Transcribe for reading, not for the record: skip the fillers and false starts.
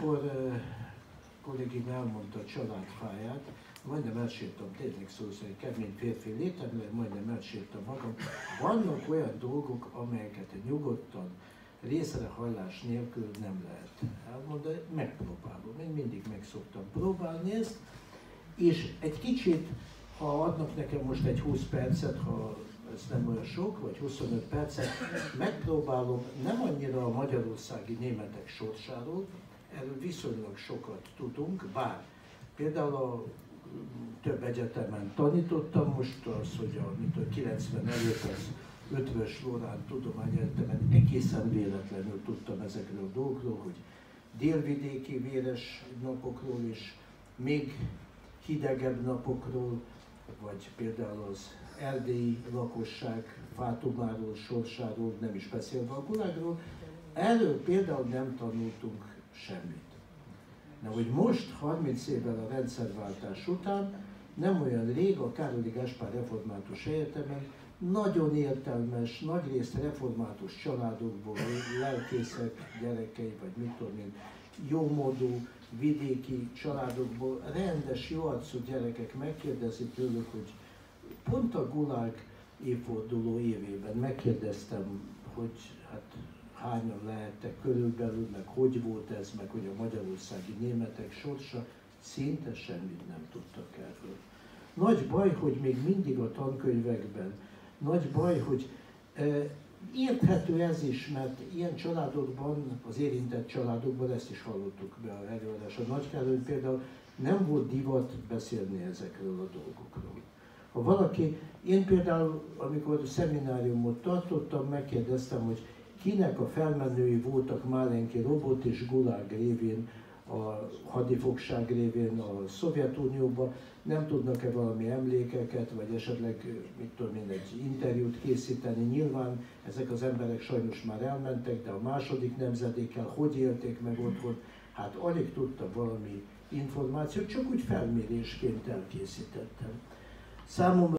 amikor kollégém elmondta a családfáját, majdnem elsírtam, tényleg szó szerint kemény férfi létemre, majdnem elsírtam magam. Vannak olyan dolgok, amelyeket nyugodtan, részrehajlás nélkül nem lehet elmondani, megpróbálom. Én mindig meg szoktam próbálni ezt, és egy kicsit, ha adnak nekem most egy 20 percet, ha ez nem olyan sok, vagy 25 percet, megpróbálom nem annyira a magyarországi németek sorsáról, erről viszonylag sokat tudunk, bár például a több egyetemen tanítottam, most az, hogy a 90 előtt az Ötvös Loránd Tudományegyetemen egészen véletlenül tudtam ezekről a dolgokról, hogy délvidéki véres napokról és még hidegebb napokról, vagy például az erdélyi lakosság fátumáról, sorsáról, nem is beszélve a gulágról, erről például nem tanultunk semmit. Na, hogy most, 30 évvel a rendszerváltás után, nem olyan rég a Károli Gáspár Református Egyetemen nagyon értelmes, nagyrészt református családokból, lelkészek gyerekei, vagy mit tudom én, jómódú, vidéki családokból rendes, jóarcú gyerekek megkérdezik tőlük, hogy pont a Gulág évforduló évében megkérdeztem, hogy hát hányan lehettek körülbelül, meg hogy volt ez, meg hogy a magyarországi németek sorsa, szinte semmit nem tudtak erről. Nagy baj, hogy még mindig a tankönyvekben, nagy baj, hogy érthető ez is, mert ilyen családokban, az érintett családokban, ezt is hallottuk be a előadáson, Nagy Károly például nem volt divat beszélni ezekről a dolgokról. Ha valaki, én például, amikor a szemináriumot tartottam, megkérdeztem, hogy kinek a felmenői voltak Málenki Robot és Gulág révén, a hadifogság révén a Szovjetunióban, nem tudnak-e valami emlékeket, vagy esetleg, mit tudom én, egy interjút készíteni. Nyilván ezek az emberek sajnos már elmentek, de a második nemzedékkel hogy élték meg otthon, hát alig tudtam valami információt, csak úgy felmérésként elkészítettem. Számomra